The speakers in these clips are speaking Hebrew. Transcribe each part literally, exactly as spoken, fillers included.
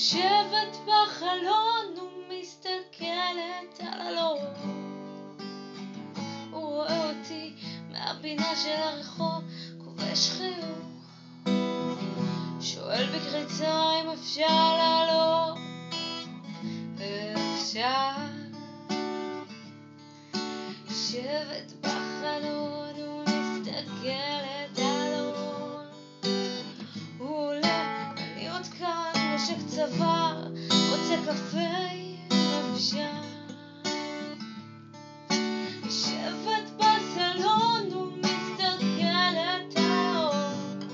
יושבת בחלון ומסתכלת על הלום. הוא רואה אותי מהפינה של הרחוב, כובש חיוך, שואל בקריצה אם אפשר לעלות. אפשר. יושבת בחלון ומסתכלת על הלום. הוא עולה, אני עוד כאן, נושק צוואר, רוצה קפה, אפשר. יושבת בסלון ומסתכלת על האור.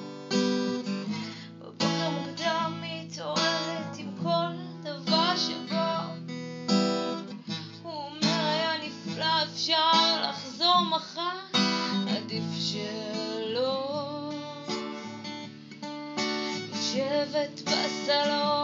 בבוקר מוקדם מתעוררת עם כל דבר שבו. הוא אומר היה נפלא, אפשר לחזור מחר, עדיף שלא. יושבת בסלון